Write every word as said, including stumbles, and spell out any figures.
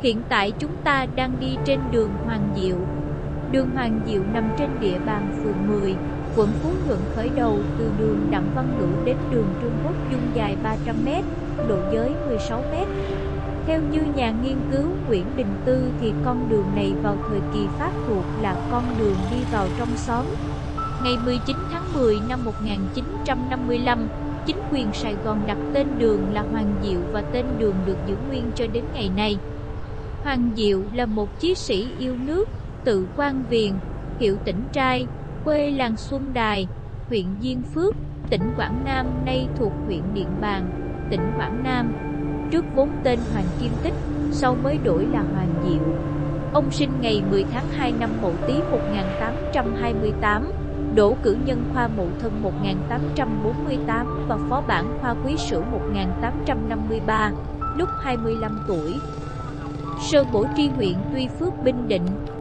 Hiện tại chúng ta đang đi trên đường Hoàng Diệu. Đường Hoàng Diệu nằm trên địa bàn phường mười, quận Phú Nhuận, khởi đầu từ đường Đặng Văn Ngữ đến đường Trương Quốc Dung dài ba trăm mét, độ giới mười sáu mét. Theo như nhà nghiên cứu Nguyễn Đình Tư thì con đường này vào thời kỳ Pháp thuộc là con đường đi vào trong xóm. Ngày mười chín tháng mười năm một nghìn chín trăm năm mươi lăm, chính quyền Sài Gòn đặt tên đường là Hoàng Diệu và tên đường được giữ nguyên cho đến ngày nay. Hoàng Diệu là một chí sĩ yêu nước, tự quan Viền, hiệu Tĩnh Trai, quê làng Xuân Đài, huyện Diên Phước, tỉnh Quảng Nam, nay thuộc huyện Điện Bàn, tỉnh Quảng Nam. Trước vốn tên Hoàng Kim Tích, sau mới đổi là Hoàng Diệu. Ông sinh ngày mười tháng hai năm Mậu Tý một nghìn tám trăm hai mươi tám, đỗ cử nhân khoa Mậu Thân một nghìn tám trăm bốn mươi tám và phó bản khoa Quý Sửu một nghìn tám trăm năm mươi ba, lúc hai mươi lăm tuổi. Sơ bổ tri huyện Tuy Phước, Bình Định.